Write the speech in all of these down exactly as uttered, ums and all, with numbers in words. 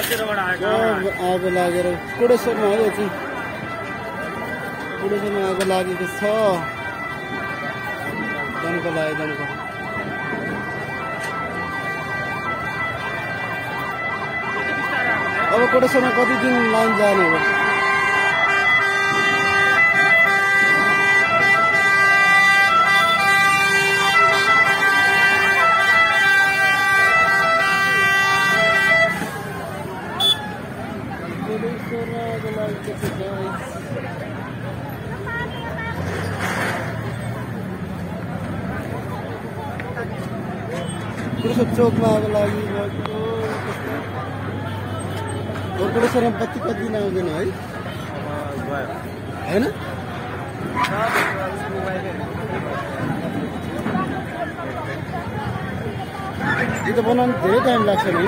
आगो लागेर कोडेश्वरमा है यो चाहिँ कोडेश्वरमा आगो लागेको छ दनको लाग्यो दनको अब कोडेश्वरमा कति दिन लाइन जाने हो चोकमा आगो लागि कोडेश्वरमा बत्ती कति दिन आउँदैन है होइन यो त बनाउनु धेरै टाइम लाग्छ नि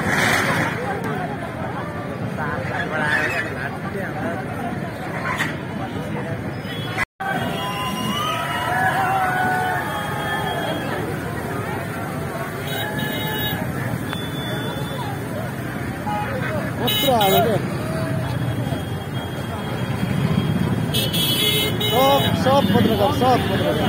कस्तो आयो क्या सब सब पत्रकार सब पत्रकार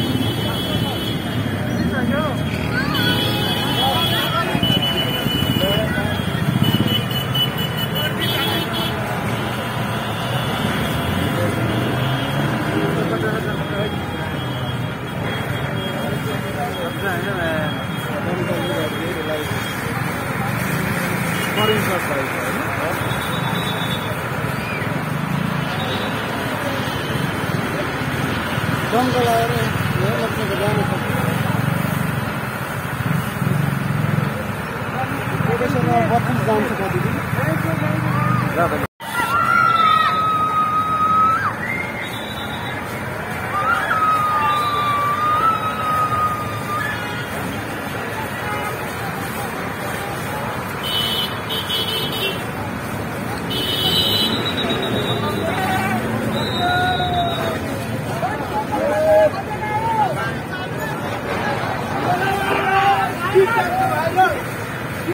दमको लगाएर जानु सक्छ कोडेश्वरमा बत्तीस जान्छ कति दिन